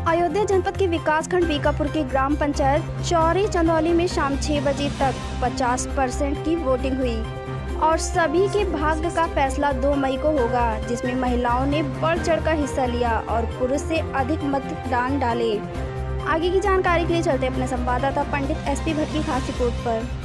अयोध्या जनपद के विकासखंड बीकापुर के ग्राम पंचायत चौरी चंदौली में शाम 6 बजे तक 50% की वोटिंग हुई और सभी के भाग्य का फैसला 2 मई को होगा, जिसमें महिलाओं ने बढ़ चढ़कर हिस्सा लिया और पुरुष से अधिक मतदान डाले। आगे की जानकारी के लिए चलते अपने संवाददाता पंडित एसपी भट्ट की खास रिपोर्ट पर।